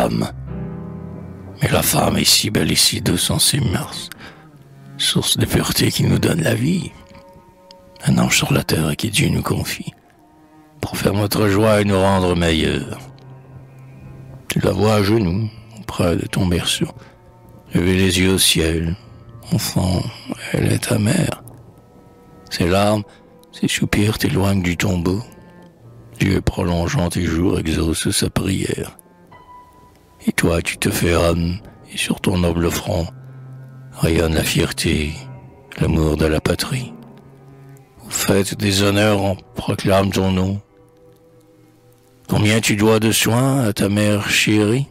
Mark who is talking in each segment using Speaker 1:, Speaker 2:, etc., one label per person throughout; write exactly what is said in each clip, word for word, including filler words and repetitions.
Speaker 1: l'homme. Mais la femme est si belle et si douce en ses mœurs, source de pureté qui nous donne la vie. Un ange sur la terre à qui Dieu nous confie, pour faire notre joie et nous rendre meilleurs. Tu la vois à genoux, auprès de ton berceau, lever les yeux au ciel. Enfant, elle est ta mère. Ses larmes, ses soupirs t'éloignent du tombeau. Dieu, prolongeant tes jours, exauce sa prière. Et toi, tu te fais homme, et sur ton noble front rayonne la fierté, l'amour de la patrie. Aux fêtes des honneurs, on proclame ton nom. Combien tu dois de soins à ta mère chérie?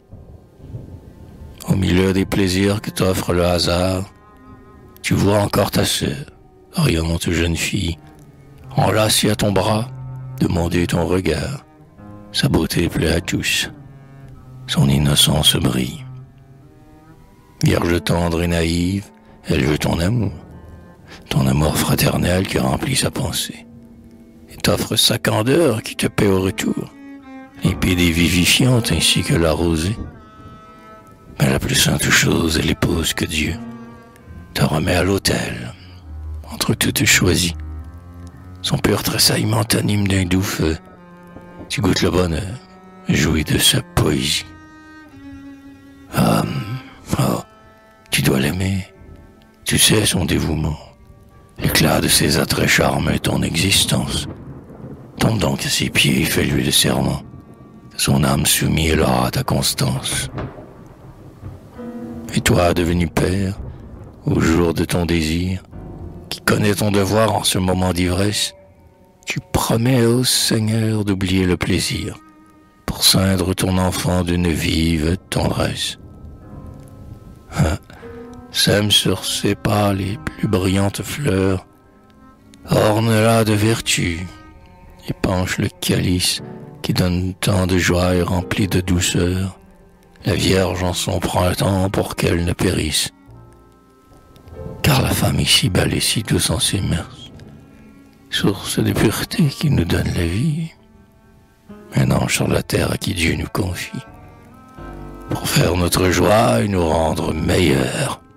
Speaker 1: Au milieu des plaisirs que t'offre le hasard, tu vois encore ta sœur, riante jeune fille, enlacée à ton bras, demander ton regard. Sa beauté plaît à tous, son innocence brille. Vierge tendre et naïve, elle veut ton amour, ton amour fraternel qui remplit sa pensée, et t'offre sa candeur qui te paie au retour, limpide et vivifiante ainsi que la rosée. Mais la plus sainte chose est l'épouse que Dieu te remet à l'autel, entre toutes choisies. Son pur tressaillement t'anime d'un doux feu. Tu goûtes le bonheur, jouis de sa poésie. Ah, oh, tu dois l'aimer. Tu sais son dévouement. L'éclat de ses attraits charme ton existence. Tombe donc à ses pieds et fais-lui le serment. Son âme soumise alors à ta constance. Et toi, devenu père, au jour de ton désir, qui connais ton devoir en ce moment d'ivresse, tu promets au Seigneur d'oublier le plaisir pour ceindre ton enfant d'une vive tendresse. Hein, sème sur ses pas les plus brillantes fleurs, orne-la de vertu, épanche le calice qui donne tant de joie et rempli de douceur, la Vierge en son printemps pour qu'elle ne périsse. Car la femme est si belle et si douce en ses mœurs, source de pureté qui nous donne la vie, un ange sur la terre à qui Dieu nous confie, pour faire notre joie et nous rendre meilleurs.